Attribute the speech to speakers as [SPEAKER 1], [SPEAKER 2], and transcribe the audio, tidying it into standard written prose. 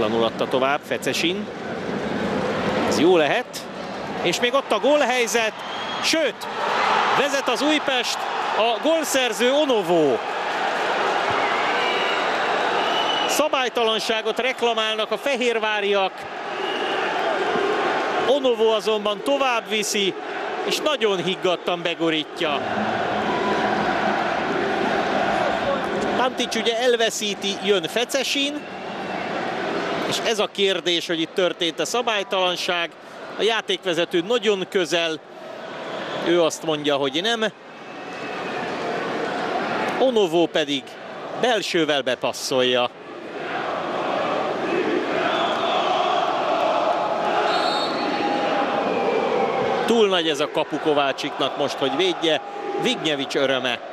[SPEAKER 1] Pontatlanul adta tovább Fecesin. Ez jó lehet. És még ott a gólhelyzet. Sőt, vezet az Újpest, a gólszerző Onovo. Szabálytalanságot reklamálnak a fehérváriak. Onovo azonban tovább viszi, és nagyon higgadtan begorítja. Pantics ugye elveszíti, jön Fecesin, és ez a kérdés, hogy itt történt a szabálytalanság. A játékvezető nagyon közel, ő azt mondja, hogy nem. Onovo pedig belsővel bepasszolja. Túl nagy ez a kapu Kovácsiknak most, hogy védje. Vignyevics öröme.